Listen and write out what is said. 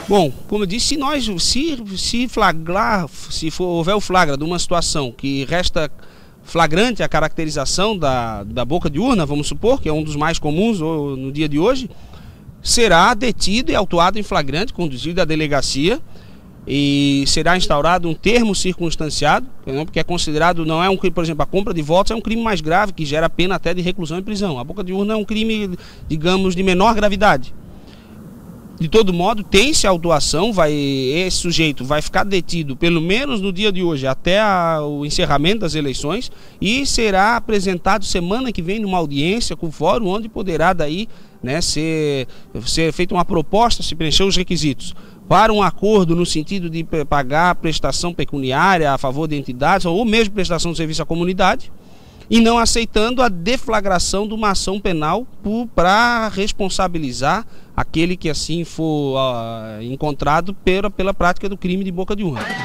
Bom, como eu disse, se houver o flagra de uma situação que resta flagrante a caracterização da boca de urna, vamos supor, que é um dos mais comuns no dia de hoje, será detido e autuado em flagrante, conduzido à delegacia, e será instaurado um termo circunstanciado, porque é considerado, não é um crime, por exemplo, a compra de votos é um crime mais grave, que gera pena até de reclusão e prisão. A boca de urna é um crime, digamos, de menor gravidade. De todo modo, tem-se a autuação, esse sujeito vai ficar detido pelo menos no dia de hoje até o encerramento das eleições e será apresentado semana que vem numa audiência com o fórum, onde poderá daí, né, ser feita uma proposta, se preencher os requisitos, para um acordo no sentido de pagar prestação pecuniária a favor de entidades ou mesmo prestação de serviço à comunidade, e não aceitando a deflagração de uma ação penal para responsabilizar aquele que assim for encontrado pela prática do crime de boca de urna.